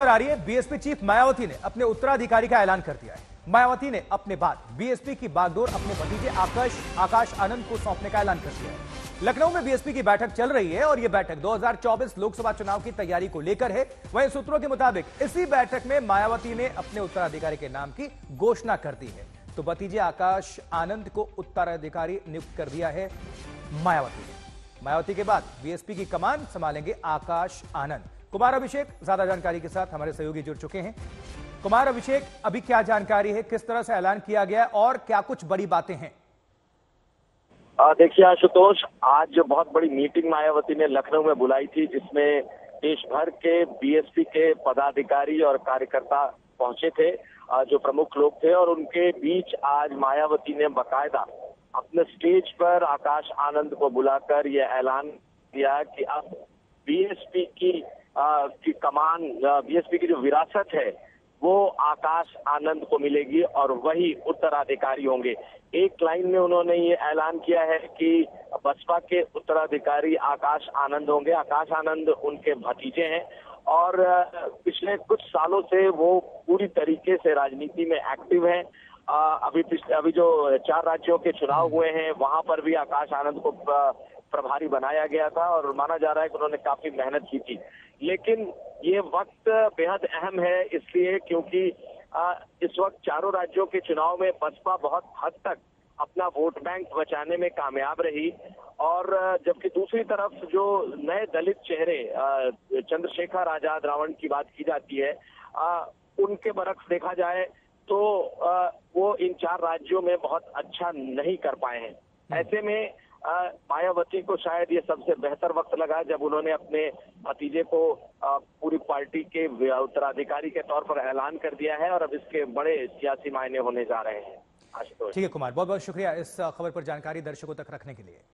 खबर आ रही है, बीएसपी चीफ मायावती ने अपने उत्तराधिकारी का ऐलान कर दिया है। मायावती ने अपने बाद बीएसपी की बागडोर अपने भतीजे आकाश आनंद को सौंपने का ऐलान कर दिया है। लखनऊ में बीएसपी की बैठक चल रही है और यह बैठक 2024 लोकसभा चुनाव की तैयारी को लेकर है। वहीं सूत्रों के मुताबिक इसी बैठक में मायावती ने अपने उत्तराधिकारी के नाम की घोषणा कर दी है। तो भतीजे आकाश आनंद को उत्तराधिकारी नियुक्त कर दिया है मायावती ने। मायावती के बाद बीएसपी की कमान संभालेंगे आकाश आनंद। कुमार अभिषेक ज्यादा जानकारी के साथ हमारे सहयोगी जुड़ चुके हैं। कुमार अभिषेक, अभी क्या जानकारी है, किस तरह से ऐलान किया गया और क्या कुछ बड़ी बातें हैं? देखिए आशुतोष, आज जो बहुत बड़ी मीटिंग मायावती ने लखनऊ में बुलाई थी, जिसमें देश भर के बीएसपी के पदाधिकारी और कार्यकर्ता पहुंचे थे, जो प्रमुख लोग थे, और उनके बीच आज मायावती ने बकायदा अपने स्टेज पर आकाश आनंद को बुलाकर यह ऐलान किया कि अब बीएसपी की कमान, बीएसपी की जो विरासत है वो आकाश आनंद को मिलेगी और वही उत्तराधिकारी होंगे। एक लाइन में उन्होंने ये ऐलान किया है कि बसपा के उत्तराधिकारी आकाश आनंद होंगे। आकाश आनंद उनके भतीजे हैं और पिछले कुछ सालों से वो पूरी तरीके से राजनीति में एक्टिव हैं। अभी जो 4 राज्यों के चुनाव हुए हैं वहां पर भी आकाश आनंद को प्रभारी बनाया गया था और माना जा रहा है कि उन्होंने काफी मेहनत की थी। लेकिन ये वक्त बेहद अहम है इसलिए क्योंकि इस वक्त चारों राज्यों के चुनाव में बसपा बहुत हद तक अपना वोट बैंक बचाने में कामयाब रही, और जबकि दूसरी तरफ जो नए दलित चेहरे चंद्रशेखर आजाद रावण की बात की जाती है, उनके बरक्स देखा जाए तो वो इन 4 राज्यों में बहुत अच्छा नहीं कर पाए हैं। ऐसे में मायावती को शायद ये सबसे बेहतर वक्त लगा जब उन्होंने अपने भतीजे को पूरी पार्टी के उत्तराधिकारी के तौर पर ऐलान कर दिया है और अब इसके बड़े सियासी मायने होने जा रहे हैं। ठीक है कुमार, बहुत बहुत शुक्रिया इस खबर पर जानकारी दर्शकों तक रखने के लिए।